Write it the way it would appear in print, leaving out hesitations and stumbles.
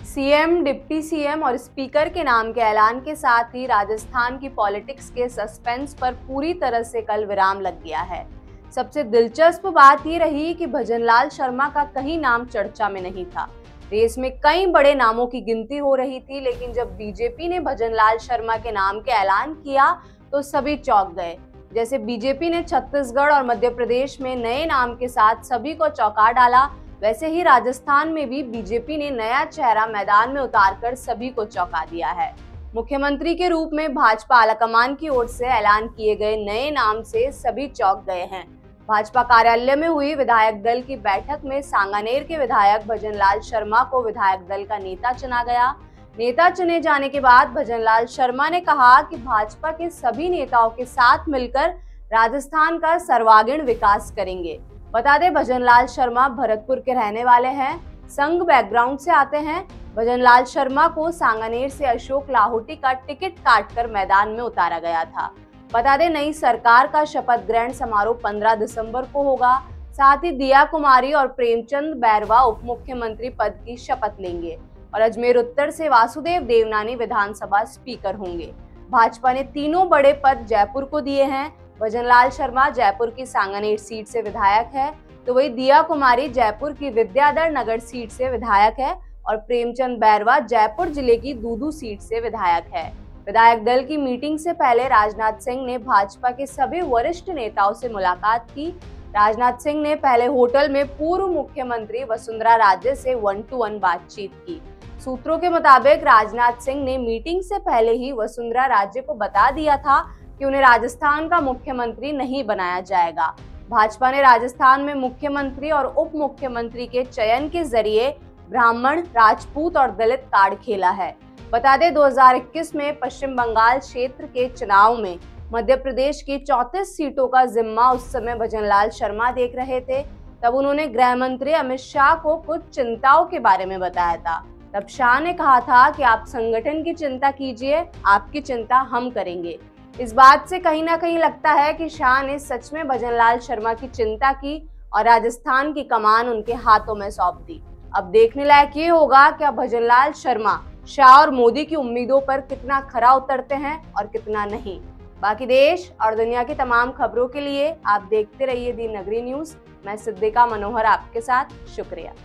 CM, deputy CM और speaker के नाम के ऐलान के साथ ही राजस्थान की पॉलिटिक्स के सस्पेंस पर पूरी तरह से कल विराम लग गया है। सबसे दिलचस्प बात ये रही कि भजनलाल शर्मा का कहीं नाम चर्चा में नहीं था। रेस में कई बड़े नामों की गिनती हो रही थी, लेकिन जब बीजेपी ने भजनलाल शर्मा के नाम के ऐलान किया तो सभी चौंक गए। जैसे बीजेपी ने छत्तीसगढ़ और मध्य प्रदेश में नए नाम के साथ सभी को चौंका डाला, वैसे ही राजस्थान में भी बीजेपी ने नया चेहरा मैदान में उतारकर सभी को चौंका दिया है। मुख्यमंत्री के रूप में भाजपा आलाकमान की ओर से ऐलान किए गए नए नाम से सभी चौंक गए हैं। भाजपा कार्यालय में हुई विधायक दल की बैठक में सांगानेर के विधायक भजनलाल शर्मा को विधायक दल का नेता चुना गया। नेता चुने जाने के बाद भजनलाल शर्मा ने कहा कि भाजपा के सभी नेताओं के साथ मिलकर राजस्थान का सर्वांगीण विकास करेंगे। बता दें, भजनलाल शर्मा भरतपुर के रहने वाले हैं, संघ बैकग्राउंड से आते हैं। भजनलाल शर्मा को सांगानेर से अशोक लाहोटी का टिकट काटकर मैदान में उतारा गया था। बता दें, नई सरकार का शपथ ग्रहण समारोह 15 दिसंबर को होगा। साथ ही दिया कुमारी और प्रेमचंद बैरवा उप मुख्यमंत्री पद की शपथ लेंगे और अजमेर उत्तर से वासुदेव देवनानी विधानसभा स्पीकर होंगे। भाजपा ने तीनों बड़े पद जयपुर को दिए हैं। भजनलाल शर्मा जयपुर की सांगानेर सीट से विधायक है, तो वही दिया कुमारी जयपुर की विद्याधर नगर सीट से विधायक है और प्रेमचंद बैरवा जयपुर जिले की दूदू सीट से विधायक है। विधायक दल की मीटिंग से पहले राजनाथ सिंह ने भाजपा के सभी वरिष्ठ नेताओं से मुलाकात की। राजनाथ सिंह ने पहले होटल में पूर्व मुख्यमंत्री वसुंधरा राजे से 1-to-1 बातचीत की। सूत्रों के मुताबिक राजनाथ सिंह ने मीटिंग से पहले ही वसुंधरा राजे को बता दिया था कि उन्हें राजस्थान का मुख्यमंत्री नहीं बनाया जाएगा। भाजपा ने राजस्थान में मुख्यमंत्री और उप मुख्यमंत्री के चयन के जरिए ब्राह्मण, राजपूत और दलित कार्ड खेला है। बता दें, 2021 में पश्चिम बंगाल क्षेत्र के चुनाव में मध्य प्रदेश की 34 सीटों का जिम्मा उस समय भजनलाल शर्मा देख रहे थे। तब उन्होंने गृह मंत्री अमित शाह को कुछ चिंताओं के बारे में बताया था। तब शाह ने कहा था कि आप संगठन की चिंता कीजिए, आपकी चिंता हम करेंगे। इस बात से कहीं ना कहीं लगता है कि शाह ने सच में भजनलाल शर्मा की चिंता की और राजस्थान की कमान उनके हाथों में सौंप दी। अब देखने लायक ये होगा कि भजनलाल शर्मा शाह और मोदी की उम्मीदों पर कितना खरा उतरते हैं और कितना नहीं। बाकी देश और दुनिया की तमाम खबरों के लिए आप देखते रहिए दी नगरी न्यूज। मैं सिद्दीका मनोहर आपके साथ। शुक्रिया।